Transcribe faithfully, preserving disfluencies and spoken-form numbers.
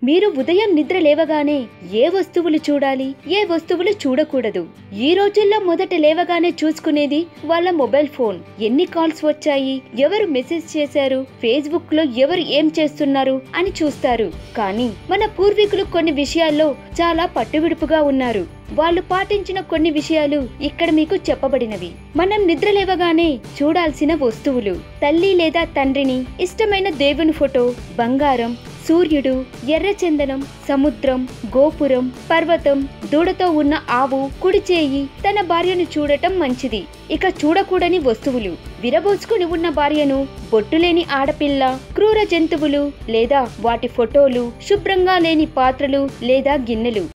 మీరు ఉదయం నిద్ర లేవగానే ఏ వస్తువులు చూడాలి, ఏ వస్తువులు చూడకూడదు? ఈ రోజుల్లో మొదట లేవగానే చూసుకునేది వాళ్ళ మొబైల్ ఫోన్. ఎన్ని కాల్స్ వచ్చాయి, ఎవరు మెసేజ్ చేశారు, ఫేస్బుక్ లో ఎవరు ఏం చేస్తున్నారు అని చూస్తారు. కానీ మన పూర్వీకులు కొన్ని విషయాల్లో చాలా పట్టువిడుపుగా ఉన్నారు. వాళ్ళు పాటించిన కొన్ని విషయాలు ఇక్కడ మీకు చెప్పబడినవి. మనం నిద్ర లేవగానే చూడాల్సిన వస్తువులు: తల్లి లేదా తండ్రిని, ఇష్టమైన దేవుని ఫోటో, బంగారం, సూర్యుడు, ఎర్రచందనం, సముద్రం, గోపురం, పర్వతం, దూడతో ఉన్న ఆవు, కుడి చేయి. తన భార్యను చూడటం మంచిది. ఇక చూడకూడని వస్తువులు: విరబోసుకుని ఉన్న భార్యను, బొట్టులేని ఆడపిల్ల, క్రూర జంతువులు లేదా వాటి ఫోటోలు, శుభ్రంగా లేని పాత్రలు లేదా గిన్నెలు.